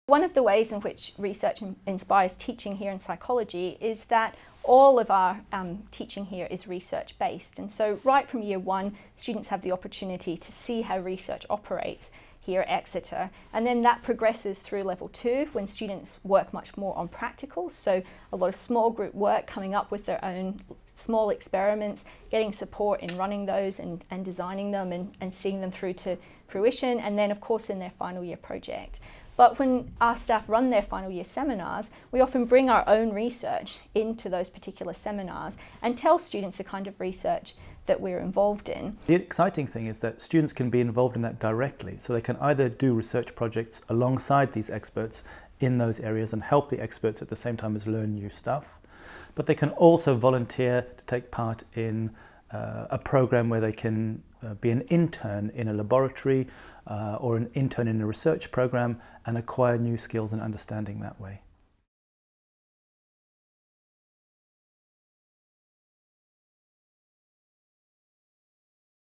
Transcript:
One of the ways in which research inspires teaching here in psychology is that all of our teaching here is research based, and so right from year one students have the opportunity to see how research operates here at Exeter, and then that progresses through level 2 when students work much more on practicals, so a lot of small group work, coming up with their own small experiments, getting support in running those and designing them and seeing them through to fruition, and then of course in their final year project. But when our staff run their final year seminars, we often bring our own research into those particular seminars and tell students the kind of research that we're involved in. The exciting thing is that students can be involved in that directly, so they can either do research projects alongside these experts in those areas and help the experts at the same time as learn new stuff, but they can also volunteer to take part in a program where they can be an intern in a laboratory or an intern in a research program and acquire new skills and understanding that way.